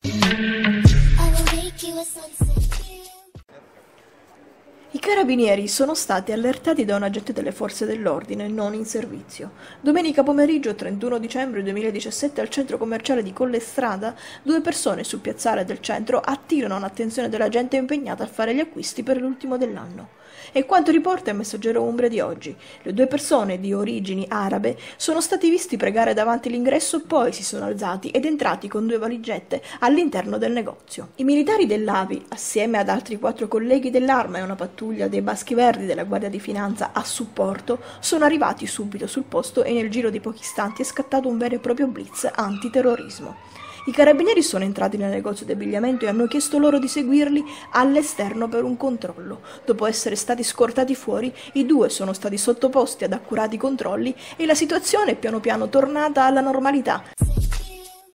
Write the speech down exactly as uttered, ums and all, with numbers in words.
I carabinieri sono stati allertati da un agente delle forze dell'ordine non in servizio. Domenica pomeriggio trentuno dicembre duemiladiciassette al centro commerciale di Collestrada, due persone sul piazzale del centro attirano l'attenzione della gente impegnata a fare gli acquisti per l'ultimo dell'anno. È quanto riporta il Messaggero Umbria di oggi. Le due persone di origini arabe sono stati visti pregare davanti l'ingresso, poi si sono alzati ed entrati con due valigette all'interno del negozio. I militari dell'A V I, assieme ad altri quattro colleghi dell'Arma e una pattuglia dei Baschi Verdi della Guardia di Finanza a supporto, sono arrivati subito sul posto e nel giro di pochi istanti è scattato un vero e proprio blitz antiterrorismo. I carabinieri sono entrati nel negozio di abbigliamento e hanno chiesto loro di seguirli all'esterno per un controllo. Dopo essere stati scortati fuori, i due sono stati sottoposti ad accurati controlli e la situazione è piano piano tornata alla normalità.